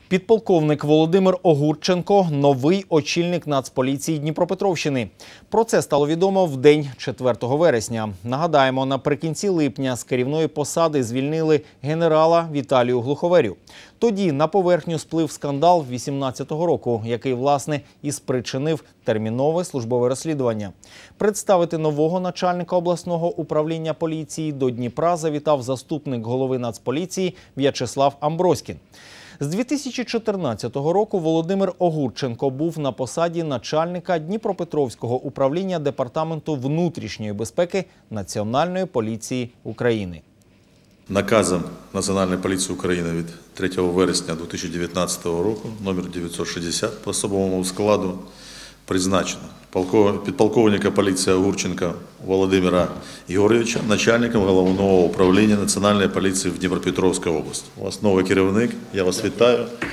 Підполковник Володимир Огурченко – новий очільник Нацполіції Дніпропетровщини. Про це стало відомо в день 4 вересня. Нагадаємо, наприкінці липня з керівної посади звільнили генерала Віталію Глуховерю. Тоді на поверхню сплив скандал 2018 року, який, власне, і спричинив термінове службове розслідування. Представити нового начальника обласного управління поліції до Дніпра завітав заступник голови Нацполіції В'ячеслав Амброськін. З 2014 року Володимир Огурченко був на посаді начальника Дніпропетровського управління Департаменту внутрішньої безпеки Національної поліції України. Наказом Національної поліції України від 3 вересня 2019 року, номер 960 по особовому складу, призначено підполковника поліції Огурченка Володимира Ігоровича начальником Головного управління Національної поліції в Дніпропетровській області. У вас новий керівник, я вас вітаю.